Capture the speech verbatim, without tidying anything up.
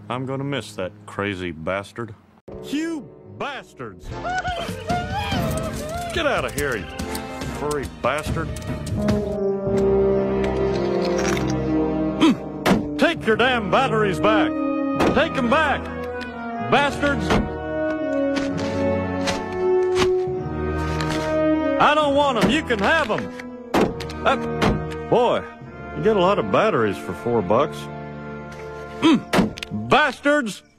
I'm gonna miss that crazy bastard. You bastards! Get out of here, you furry bastard! Take your damn batteries back! Take them back! Bastards! I don't want them. You can have them. Uh, boy, you get a lot of batteries for four bucks. Mm, bastards!